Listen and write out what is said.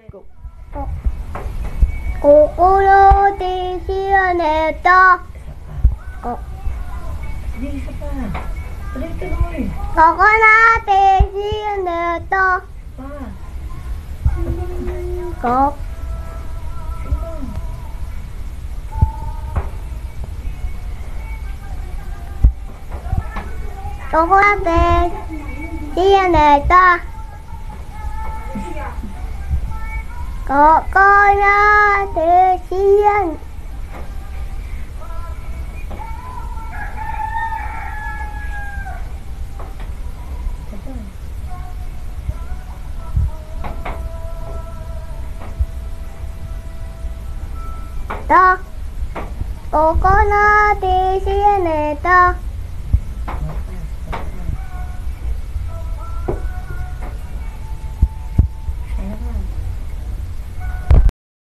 心で知れた。 Sige, isa pa. Ulitin mo eh. Coconut is in the top. Pa. Coconut is in the top. Coconut is in. Coconut is in the top.